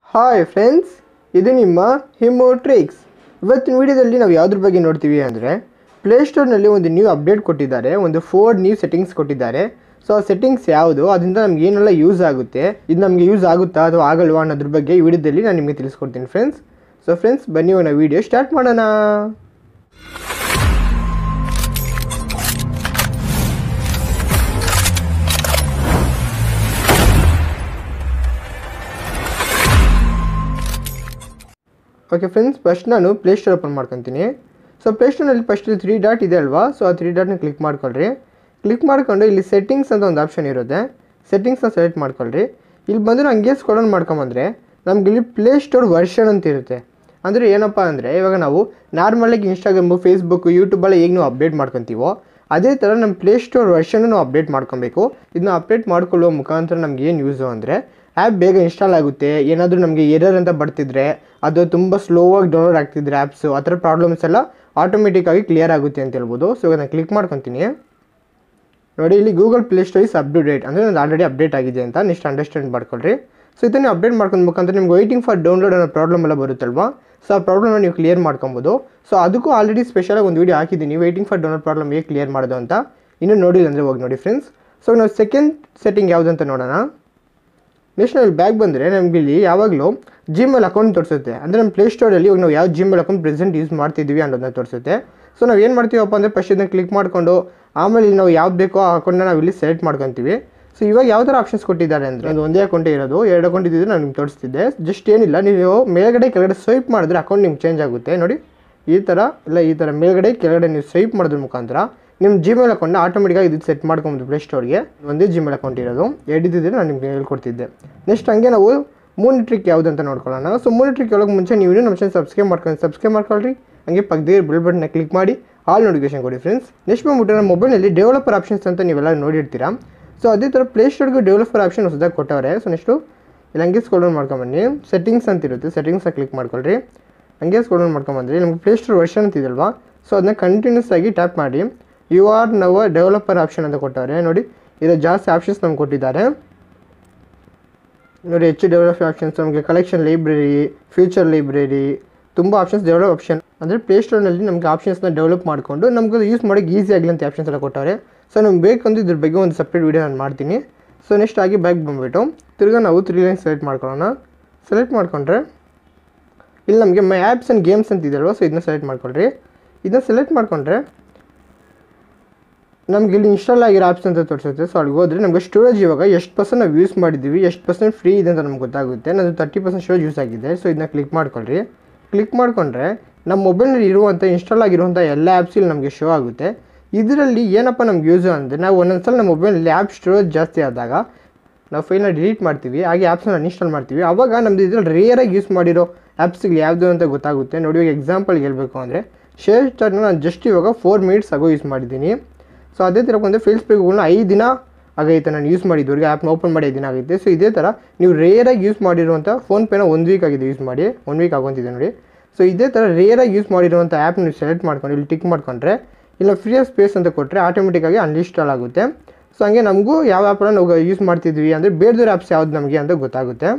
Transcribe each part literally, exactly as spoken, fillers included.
Hi friends, ಇದು ನಿಮ್ಮ ಹಿಮೋ tricks. ಇವತ್ತಿನ ವಿಡಿಯೋದಲ್ಲಿ ನಾವು ಯಾವುದ್ರ ಬಗ್ಗೆ ನೋಡ್ತೀವಿ ಅಂದರೆ, ಪ್ಲೇಸ್ಟೋರ್ನಲ್ಲಿ ಒಂದು ನ್ಯೂ ಅಪ್ಡೇಟ್ ಕೊಟ್ಟಿದ್ದಾರೆ, ಒಂದು ಫೋರ್ ನ್ಯೂ ಸೆಟ್ಟಿಂಗ್ಸ್ ಕೊಟ್ಟಿದ್ದಾರೆ. ಸೊ ಆ ಸೆಟ್ಟಿಂಗ್ಸ್ ಯಾವುದು, ಅದರಿಂದ ನಮ್ಗೆ ಏನೆಲ್ಲ ಯೂಸ್ ಆಗುತ್ತೆ, ಇದು ನಮಗೆ ಯೂಸ್ ಆಗುತ್ತಾ ಅಥವಾ ಆಗಲ್ವಾ ಅನ್ನೋದ್ರ ಬಗ್ಗೆ ಈ ವಿಡಿಯೋದಲ್ಲಿ ನಾನು ನಿಮಗೆ ತಿಳಿಸ್ಕೊಡ್ತೀನಿ ಫ್ರೆಂಡ್ಸ್. ಸೊ ಫ್ರೆಂಡ್ಸ್, ಬನ್ನಿ ನಾವು ವಿಡಿಯೋ ಸ್ಟಾರ್ಟ್ ಮಾಡೋಣ. ಓಕೆ ಫ್ರೆಂಡ್ಸ್, ಫಸ್ಟ್ ನಾನು ಪ್ಲೇಸ್ಟೋರ್ ಓಪನ್ ಮಾಡ್ಕೊತೀನಿ. ಸೊ ಪ್ಲೇಸ್ಟೋರ್ನಲ್ಲಿ ಫಸ್ಟ್ ತ್ರೀ ಡಾಟ್ ಇದೆ ಅಲ್ವಾ, ಸೊ ಆ ತ್ರೀ ಡಾಟ್ನ ಕ್ಲಿಕ್ ಮಾಡ್ಕೊಳ್ರಿ. ಕ್ಲಿಕ್ ಮಾಡ್ಕೊಂಡು ಇಲ್ಲಿ ಸೆಟ್ಟಿಂಗ್ಸ್ ಅಂತ ಒಂದು ಆಪ್ಷನ್ ಇರುತ್ತೆ, ಸೆಟ್ಟಿಂಗ್ಸ್ನ ಸೆಲೆಕ್ಟ್ ಮಾಡ್ಕೊಳ್ರಿ. ಇಲ್ಲಿ ಬಂದರೆ ಹಂಗೆ ಸ್ಕ್ರೋಲ್ ಮಾಡ್ಕೊಂಬಂದರೆ ನಮ್ಗೆ ಇಲ್ಲಿ ಪ್ಲೇಸ್ಟೋರ್ ವರ್ಷನ್ ಅಂತ ಇರುತ್ತೆ. ಅಂದರೆ ಏನಪ್ಪ ಅಂದರೆ, ಇವಾಗ ನಾವು ನಾರ್ಮಲಾಗಿ ಇನ್ಸ್ಟಾಗ್ರಾಮು, ಫೇಸ್ಬುಕ್ಕು, ಯೂಟ್ಯೂಬೆಲ್ಲ ಹೇಗೆ ನಾವು ಅಪ್ಡೇಟ್ ಮಾಡ್ಕೊತೀವೋ ಅದೇ ಥರ ನಮ್ಮ ಪ್ಲೇಸ್ಟೋರ್ ವರ್ಷನ್ನು ನಾವು ಅಪ್ಡೇಟ್ ಮಾಡ್ಕೊಬೇಕು. ಇದನ್ನ ಅಪ್ಡೇಟ್ ಮಾಡ್ಕೊಳ್ಳುವ ಮುಖಾಂತರ ನಮ್ಗೆ ಏನು ಯೂಸು ಅಂದರೆ, ಆ್ಯಪ್ ಬೇಗ ಇನ್ಸ್ಟಾಲ್ ಆಗುತ್ತೆ. ಏನಾದರೂ ನಮಗೆ ಎರರ್ ಅಂತ ಬರ್ತಿದ್ರೆ, ಅದು ತುಂಬ ಸ್ಲೋವಾಗಿ ಡೌನ್ಲೋಡ್ ಆಗ್ತಿದ್ರೆ ಆ್ಯಪ್ಸು, ಆ ಥರ ಪ್ರಾಬ್ಲಮ್ಸ್ ಎಲ್ಲ ಆಟೋಮೆಟಿಕ್ಕಾಗಿ ಕ್ಲಿಯರ್ ಆಗುತ್ತೆ ಅಂತ ಹೇಳ್ಬೋದು. ಸೊ ನಾನು ಕ್ಲಿಕ್ ಮಾಡ್ಕೊತೀನಿ. ನೋಡಿ, ಇಲ್ಲಿ ಗೂಗಲ್ ಪ್ಲೇಸ್ಟೋರ್ ಇಸ್ ಅಪ್ಡೇಟ್ ಅಂದರೆ ನಾನು ಆಲ್ರೆಡಿ ಅಪ್ಡೇಟ್ ಆಗಿದೆ ಅಂತ ನೆಕ್ಸ್ಟ್ ಅಂಡರ್ಸ್ಟ್ಯಾಂಡ್ ಮಾಡ್ಕೊಳ್ರಿ. ಸೊ ಇದನ್ನು ಅಪ್ಡೇಟ್ ಮಾಡ್ಕೊಂಡು ಮುಖಾಂತರ ನಿಮ್ಗೆ ವೈಟಿಂಗ್ ಫಾರ್ ಡೌನ್ಲೋಡ್ ಅನ್ನೋ ಪ್ರಾಬ್ಲಮ್ ಎಲ್ಲ ಬರುತ್ತಲ್ವಾ, ಸೊ ಆ ಪ್ರಾಬ್ಲಮ್ನ ನೀವು ಕ್ಲಿಯರ್ ಮಾಡ್ಕೊಬೋದು. ಸೊ ಅದಕ್ಕೂ ಆಲ್ರೆಡಿ ಸ್ಪೆಷಲಾಗಿ ಒಂದು ವೀಡಿಯೋ ಹಾಕಿದ್ದೀನಿ, ವೈಟಿಂಗ್ ಫಾರ್ ಡೌನ್ಲೋಡ್ ಪ್ರಾಬ್ಲಮ್ ಹೇಗೆ ಕ್ಲಿಯರ್ ಮಾಡೋದು ಅಂತ. ಇನ್ನೂ ನೋಡಿಲ್ಲ ಅಂದರೆ ಹೋಗಿ ನೋಡಿ ಫ್ರೆಂಡ್ಸ್. ಸೊ ನಾವು ಸೆಕೆಂಡ್ ಸೆಟ್ಟಿಂಗ್ ಯಾವುದು ಅಂತ ನೋಡೋಣ. ನೆಕ್ಸ್ಟ್ ನಾವು ಬ್ಯಾಗ್ ಬಂದರೆ ನಮ್ಗೆ ಇಲ್ಲಿ ಯಾವಾಗಲೂ ಜಿಮೇಲ್ ಅಕೌಂಟ್ ತೋರಿಸುತ್ತೆ. ಅಂದರೆ ನಮ್ಮ ಪ್ಲೇಸ್ಟೋರಲ್ಲಿ ಇವಾಗ ನಾವು ಯಾವ ಜಿಮೇಲ್ ಅಕೌಂಟ್ ಪ್ರೆಸೆಂಟ್ ಯೂಸ್ ಮಾಡ್ತಿದ್ವಿ ಅನ್ನೋದನ್ನ ತೋರಿಸುತ್ತೆ. ಸೊ ನಾವು ಏನು ಮಾಡ್ತೀವಪ್ಪ ಅಂದರೆ, ಫಸ್ಟ್ ಇದನ್ನು ಕ್ಲಿಕ್ ಮಾಡಿಕೊಂಡು ಆಮೇಲೆ ಇಲ್ಲಿ ನಾವು ಯಾವ್ದು ಬೇಕೋ ಆ ಅಕೌಂಟ್ನ ನಾವು ಇಲ್ಲಿ ಸೆಲೆಕ್ಟ್ ಮಾಡ್ಕೊತೀವಿ. ಸೊ ಇವಾಗ ಯಾವ ಥರ ಆಪ್ಷನ್ಸ್ ಕೊಟ್ಟಿದ್ದಾರೆ ಅಂದರೆ, ಒಂದು ಒಂದೇ ಅಕೌಂಟೇ ಇರೋದು, ಎರಡು ಅಕೌಂಟ್ ಇದ್ದಿದ್ದು ನಾನು ನಿಮ್ಗೆ ತೋರಿಸ್ತಿದ್ದೆ. ಜಸ್ಟ್ ಏನಿಲ್ಲ, ನೀವು ಮೇಲ್ಗಡೆ ಕೆಳಗಡೆ ಸ್ವೈಪ್ ಮಾಡಿದ್ರೆ ಅಕೌಂಟ್ ನಿಮ್ಗೆ ಚೇಂಜ್ ಆಗುತ್ತೆ. ನೋಡಿ ಈ ಥರ ಇಲ್ಲ, ಈ ಥರ ಮೇಲ್ಗಡೆ ಕೆಳಗಡೆ ನೀವು ಸ್ವೈಪ್ ಮಾಡೋದ್ರ ಮುಖಾಂತರ ನಿಮ್ಮ ಜಿಮೇಲ್ ಅಕೌಂಟ್ನ ಆಟೋಮೆಟಿಕಾಗಿ ಇದು ಸೆಟ್ ಮಾಡ್ಕೊಬೋದು. ಪ್ಲೇಸ್ಟೋರ್ಗೆ ಒಂದೇ ಜಿಮೇಲ್ ಅಕೌಂಟ್ ಇರೋದು, ಎಡಿದ್ದಿದ್ರೆ ನಾನು ನಿಮಗೆ ಹೇಳ್ಕೊಡ್ತಿದ್ದೆ. ನೆಕ್ಸ್ಟ್ ಹಂಗೆ ನಾವು ಮೂನ್ ಟ್ರಿಕ್ ಯಾವುದು ಅಂತ ನೋಡ್ಕೊಳ್ಳೋಣ. ಸೊ ಮೂನ್ ಟ್ರಿಕ್ ಒಳಗೆ ಮುಂಚೆ ನೀವು ನಮ್ಮ ಚಾನಲ್ ಸಬ್ಸ್ಕ್ರೈಬ್ ಮಾಡ್ಕೊಂಡು ಸಬ್ಸ್ಕ್ರೈಬ್ ಮಾಡ್ಕೊಳ್ರಿ. ಹಂಗೆ ಪಕ್ಕದಲ್ಲಿ ಬೆಲ್ ಬಟನ್ನ ಕ್ಲಿಕ್ ಮಾಡಿ ಆಲ್ ನೋಟಿಫಿಕೇಶನ್ ಕೊಡಿ ಫ್ರೆಂಡ್ಸ್. ನೆಕ್ಸ್ಟ್ ಬಂದ್ಬಿಟ್ಟು ನಮ್ಮ ಮೊಬೈಲಲ್ಲಿ ಡೆವಲಪರ್ ಆಪ್ಷನ್ಸ್ ಅಂತ ನೀವೆಲ್ಲ ನೋಡಿರ್ತೀರಾ. ಸೊ ಅದೇ ಥರ ಪ್ಲೇಸ್ಟೋರ್ಗೆ ಡೆವಲಪರ್ ಆಪ್ಷನ್ ಹೊಸದಾಗಿ ಕೊಟ್ಟವ್ರೆ. ಸೊ ನೆಕ್ಸ್ಟು ಇಲ್ಲಿ ಹಂಗೆ ಸ್ಕ್ರೋಲ್ ಡೌನ್ ಮಾಡ್ಕೊಂಬನ್ನಿ, ಸೆಟ್ಟಿಂಗ್ಸ್ ಅಂತ ಇರುತ್ತೆ, ಸೆಟ್ಟಿಂಗ್ಸಾಗಿ ಕ್ಲಿಕ್ ಮಾಡ್ಕೊಳ್ರಿ. ಹಂಗೆ ಸ್ಕ್ರೋಲ್ ಡೌನ್ ಮಾಡ್ಕೊಂಬಂದ್ರಿ, ನಮಗೆ ಪ್ಲೇಸ್ಟೋರ್ ವರ್ಷನ್ ಅಂತಿದಲ್ವಾ, ಸೊ ಅದನ್ನ ಕಂಟಿನ್ಯೂಸ್ ಆಗಿ ಟ್ಯಾಪ್ ಮಾಡಿ you are now a developer option ಅಂತ ಕೊಟ್ಟವ್ರೆ. ನೋಡಿ, ಇದು ಜಾಸ್ತಿ ಆಪ್ಷನ್ಸ್ ನಮ್ಗೆ ಕೊಟ್ಟಿದ್ದಾರೆ. ನೋಡಿ, ಹೆಚ್ಚು ಡೆವಲಪ್ ಆಪ್ಷನ್ಸ್, ನಮಗೆ ಕಲೆಕ್ಷನ್ ಲೈಬ್ರರಿ, ಫ್ಯೂಚರ್ ಲೈಬ್ರರಿ, ತುಂಬ ಆಪ್ಷನ್ಸ್ ಡೆವಲಪ್ ಆಪ್ಷನ್. ಅಂದರೆ ಪ್ಲೇಸ್ಟೋರ್ನಲ್ಲಿ ನಮಗೆ ಆಪ್ಷನ್ಸ್ನ ಡೆವಲಪ್ ಮಾಡಿಕೊಂಡು ನಮ್ಗೆ ಯೂಸ್ ಮಾಡೋಕ್ಕೆ ಈಸಿ ಆಗಲಿ ಅಂತ ಆಪ್ಷನ್ಸ್ ಎಲ್ಲ ಕೊಟ್ಟವ್ರೆ. ಸೊ ನಮ್ಗೆ ಬೇಕಂದ್ರೆ ಇದ್ರ ಬಗ್ಗೆ ಒಂದು ಸಪ್ರೇಟ್ ವೀಡಿಯೋ ನಾನು ಮಾಡ್ತೀನಿ. ಸೊ ನೆಕ್ಸ್ಟ್ ಆಗಿ ಬ್ಯಾಕ್ ಬಂದುಬಿಟ್ಟು ತಿರ್ಗಾ ನಾವು ತ್ರೀ ಲೈನ್ ಸೆಲೆಕ್ಟ್ ಮಾಡ್ಕೊಳ್ಳೋಣ. ಸೆಲೆಕ್ಟ್ ಮಾಡಿಕೊಂಡ್ರೆ ಇಲ್ಲಿ ನಮಗೆ ಮೈ ಆ್ಯಪ್ಸ್ ಆ್ಯಂಡ್ ಗೇಮ್ಸ್ ಅಂತ ಇದೆಯಲ್ವ, ಸೊ ಇದನ್ನ ಸೆಲೆಕ್ಟ್ ಮಾಡ್ಕೊಳ್ರಿ. ಇದನ್ನ ಸೆಲೆಕ್ಟ್ ಮಾಡಿಕೊಂಡ್ರೆ ನಮ್ಗೆ ಇಲ್ಲಿ ಇನ್ಸ್ಟಾಲ್ ಆಗಿರೋ ಆ್ಯಪ್ಸ್ ಅಂತ ತೋರಿಸುತ್ತೆ. ಸೊ ಅಲ್ಲಿಗೆ ಹೋದರೆ ನಮಗೆ ಸ್ಟೋರೇಜ್ ಇವಾಗ ಎಷ್ಟು ಪರ್ಸೆಂಟ್ ನಾವು ಯೂಸ್ ಮಾಡಿದ್ದೀವಿ, ಎಷ್ಟು ಪರ್ಸೆಂಟ್ ಫ್ರೀ ಇದೆ ಅಂತ ನಮ್ಗೆ ಗೊತ್ತಾಗುತ್ತೆ. ನಾನು ತರ್ಟಿ ಪರ್ಸೆಂಟ್ ಸ್ಟೋರೇಜ್ ಯೂಸ್ ಆಗಿದೆ. ಸೊ ಇದನ್ನ ಕ್ಲಿಕ್ ಮಾಡ್ಕೊಳ್ರಿ. ಕ್ಲಿಕ್ ಮಾಡಿಕೊಂಡ್ರೆ ನಮ್ಮ ಮೊಬೈಲ್ನಲ್ಲಿ ಇರುವಂಥ ಇನ್ಸ್ಟಾಲ್ ಆಗಿರುವಂಥ ಎಲ್ಲ ಆ್ಯಪ್ಸ್ ಇಲ್ಲಿ ನಮಗೆ ಶೋ ಆಗುತ್ತೆ. ಇದರಲ್ಲಿ ಏನಪ್ಪ ನಮ್ಗೆ ಯೂಸು ಅಂದರೆ, ನಾವು ಒಂದೊಂದು ಸಲ ನಮ್ಮ ಮೊಬೈಲಲ್ಲಿ ಆ್ಯಪ್ ಸ್ಟೋರೇಜ್ ಜಾಸ್ತಿ ಆದಾಗ ನಾವು ಫೈಲ್ನ ಡಿಲೀಟ್ ಮಾಡ್ತೀವಿ, ಹಾಗೆ ಆ್ಯಪ್ಸ್ನ ಅನ್ಇನ್ಸ್ಟಾಲ್ ಮಾಡ್ತೀವಿ. ಆವಾಗ ನಮ್ಮದು ಇದ್ರಲ್ಲಿ ರೇರಾಗಿ ಯೂಸ್ ಮಾಡಿರೋ ಆ್ಯಪ್ಸ್ಗಳು ಯಾವುದು ಅಂತ ಗೊತ್ತಾಗುತ್ತೆ. ನೋಡಿ, ಇವಾಗ ಎಕ್ಸಾಂಪಲ್ಗೆ ಹೇಳಬೇಕು ಅಂದರೆ, ಶೇರ್ ಸ್ಟಾರ್ಟ್ನ ನಾನು ಜಸ್ಟ್ ಇವಾಗ ಫೋರ್ ಮಿನಿಟ್ಸ್ ಆಗೋ ಯೂಸ್ ಮಾಡಿದ್ದೀನಿ. ಸೊ ಅದೇ ಥರ ಬಂದರೆ ಫೇಸ್ಬುಕ್ಗಳನ್ನ ಐದು ದಿನ ಆಗೈತೆ ನಾನು ಯೂಸ್ ಮಾಡಿದ್ದವ್ರಿಗೆ, ಆ್ಯಪ್ನ ಓಪನ್ ಮಾಡಿ ಐದು ದಿನ ಆಗುತ್ತೆ. ಸೊ ಇದೇ ಥರ ನೀವು ರೇರಾಗಿ ಯೂಸ್ ಮಾಡಿರುವಂಥ ಫೋನ್ಪೇನ ಒಂದು ವೀಕ್ ಆಗಿದೆ ಯೂಸ್ ಮಾಡಿ, ಒನ್ ವೀಕ್ ಆಗೋಂತಿದೆ ನೋಡಿ. ಸೊ ಇದೇ ಥರ ರೇರಾಗಿ ಯೂಸ್ ಮಾಡಿರುವಂಥ ಆ್ಯಪ್ ನೀವು ಸೆಲೆಕ್ಟ್ ಮಾಡ್ಕೊಂಡು ಇಲ್ಲಿ ಟಿಕ್ ಮಾಡ್ಕೊಂಡ್ರೆ, ಇಲ್ಲ ಫ್ರೀ ಆಫ್ ಸ್ಪೇಸ್ ಅಂತ ಕೊಟ್ಟರೆ ಆಟೋಮೆಟಿಕ್ಕಾಗಿ ಅನ್ಇನ್ಸ್ಟಾಲ್ ಆಗುತ್ತೆ. ಸೊ ಹಂಗೆ ನಮಗೂ ಯಾವ ಆ್ಯಪ್ನ ನಾವು ಯೂಸ್ ಮಾಡ್ತಿದ್ವಿ ಅಂದರೆ ಬೇರೆದವ್ರ ಆ್ಯಪ್ಸ್ ಯಾವ್ದು ನಮಗೆ ಅಂತ ಗೊತ್ತಾಗುತ್ತೆ.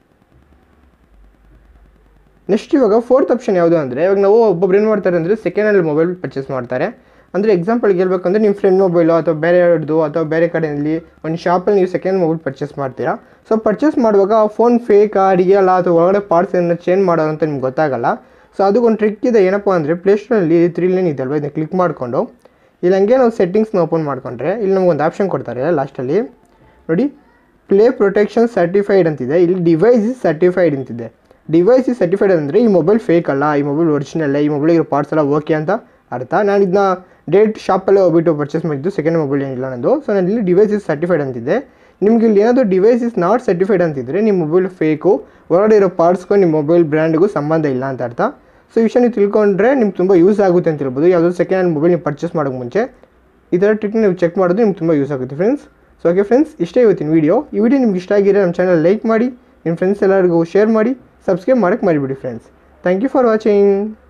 ನೆಕ್ಸ್ಟ್ ಇವಾಗ ಫೋರ್ತ್ ಆಪ್ಷನ್ ಯಾವುದು ಅಂದರೆ, ಇವಾಗ ನಾವು ಒಬ್ಬೊಬ್ರು ಏನು ಮಾಡ್ತಾರೆ ಅಂದರೆ ಸೆಕೆಂಡ್ ಹ್ಯಾಂಡ್ ಮೊಬೈಲ್ ಪರ್ಚೇಸ್ ಮಾಡ್ತಾರೆ. ಅಂದರೆ ಎಕ್ಸಾಂಪಲ್ಗೆ ಹೇಳ್ಬೇಕಂದ್ರೆ ನಿಮ್ಮ ಫ್ರೆಂಡ್ ಮೊಬೈಲು ಅಥವಾ ಬೇರೆ ಯಾರ್ದು ಅಥವಾ ಬೇರೆ ಕಡೆಯಲ್ಲಿ ಒಂದು ಶಾಪಲ್ಲಿ ನೀವು ಸೆಕೆಂಡ್ ಮೊಬೈಲ್ ಪರ್ಚೇಸ್ ಮಾಡ್ತೀರಾ. ಸೊ ಪರ್ಚೇಸ್ ಮಾಡುವಾಗ ಆ ಫೋನ್ ಫೇಕಾ ರಿಯಲ್ ಅಥವಾ ಒಳಗಡೆ ಪಾರ್ಟ್ಸ್ ಏನಾರು ಚೇಂಜ್ ಮಾಡೋದು ಅಂತ ನಿಮ್ಗೆ ಗೊತ್ತಾಗಲ್ಲ. ಸೊ ಅದಕ್ಕೊಂದು ಟ್ರಿಕ್ ಇದೆ. ಏನಪ್ಪ ಅಂದರೆ, ಪ್ಲೇಸ್ಟೋರಲ್ಲಿ ತ್ರೀ ಲೈನ್ ಇದಲ್ವ, ಇದನ್ನ ಕ್ಲಿಕ್ ಮಾಡಿಕೊಂಡು ಇಲ್ಲಿ ಹಂಗೆ ನಾವು ಸೆಟ್ಟಿಂಗ್ಸ್ನ ಓಪನ್ ಮಾಡಿಕೊಂಡ್ರೆ ಇಲ್ಲಿ ನಮಗೊಂದು ಆಪ್ಷನ್ ಕೊಡ್ತಾರೆ ಲಾಸ್ಟಲ್ಲಿ. ನೋಡಿ, ಪ್ಲೇ ಪ್ರೊಟೆಕ್ಷನ್ ಸರ್ಟಿಫೈಡ್ ಅಂತಿದೆ, ಇಲ್ಲಿ ಡಿವೈಸ್ ಇಸ್ ಸರ್ಟಿಫೈಡ್ ಅಂತಿದೆ. ಡಿವೈಸ್ ಇಸ್ ಸರ್ಟಿಫೈಡ್ ಅಂದರೆ ಈ ಮೊಬೈಲ್ ಫೇಕ್ ಅಲ್ಲ, ಈ ಮೊಬೈಲ್ ಒರಿಜಿನಲ್ಲೇ, ಈ ಮೊಬೈಲಿಗೆ ಪಾರ್ಟ್ಸ್ ಎಲ್ಲ ಓಕೆ ಅಂತ ಅರ್ಥ. ನಾನು ಇದನ್ನ ಡೇಟ್ ಶಾಪಲ್ಲೇ ಹೋಗ್ಬಿಟ್ಟು ಪರ್ಚೇಸ್ ಮಾಡಿದ್ದು, ಸೆಕೆಂಡ್ ಮೊಬೈಲ್ ಏನಿಲ್ಲ ನಂದು. ಸೊ ನಾನು ಇಲ್ಲಿ ಡಿವೈಸ್ ಇಸ್ ಸರ್ಟಿಫೈಡ್ ಅಂತಿದೆ. ನಿಮ್ಗೆ ಇಲ್ಲಿ ಏನಾದರೂ ಡಿವೈಸ್ ಇಸ್ ನಾಟ್ ಸರ್ಟಿಫೈಡ್ ಅಂತಿದ್ರೆ ನಿಮ್ಮ ಮೊಬೈಲ್ ಫೇಕು, ಹೊರಗಡೆ ಇರೋ ಪಾರ್ಟ್ಸ್ಗೂ ನಿಮ್ಮ ಮೊಬೈಲ್ ಬ್ರ್ಯಾಂಡ್ಗೂ ಸಂಬಂಧ ಇಲ್ಲ ಅಂತ ಅರ್ಥ. ಸೊ ಈ ವಿಷಯ ನೀವು ತಿಳ್ಕೊಂಡ್ರೆ ನಿಮ್ಗೆ ತುಂಬ ಯೂಸ್ ಆಗುತ್ತೆ ಅಂತ ಹೇಳ್ಬೋದು. ಯಾವುದೋ ಸೆಕೆಂಡ್ ಹ್ಯಾಂಡ್ ಮೊಬೈಲ್ ನೀವು ಪರ್ಚೇಸ್ ಮಾಡೋಕ್ಕೆ ಮುಂಚೆ ಈ ಥರ ಟ್ರಿಕ್ನ ನೀವು ಚೆಕ್ ಮಾಡೋದು ನಿಮ್ಗೆ ತುಂಬ ಯೂಸ್ ಆಗುತ್ತೆ ಫ್ರೆಂಡ್ಸ್. ಸೊ ಓಕೆ ಫ್ರೆಂಡ್ಸ್, ಇಷ್ಟೇ ಇವತ್ತಿನ ವೀಡಿಯೋ. ಈ ವಿಡಿಯೋ ನಿಮ್ಗೆ ಇಷ್ಟ ಆಗಿರೋ ನಮ್ಮ ಚಾನಲ್ ಲೈಕ್ ಮಾಡಿ, ನಿಮ್ಮ ಫ್ರೆಂಡ್ಸ್ ಎಲ್ಲರಿಗೂ ಶೇರ್ ಮಾಡಿ, ಸಬ್ಸ್ಕ್ರೈಬ್ ಮಾಡೋಕ್ಕೆ ಮರಿಬಿಡಿ friends. Thank you for watching.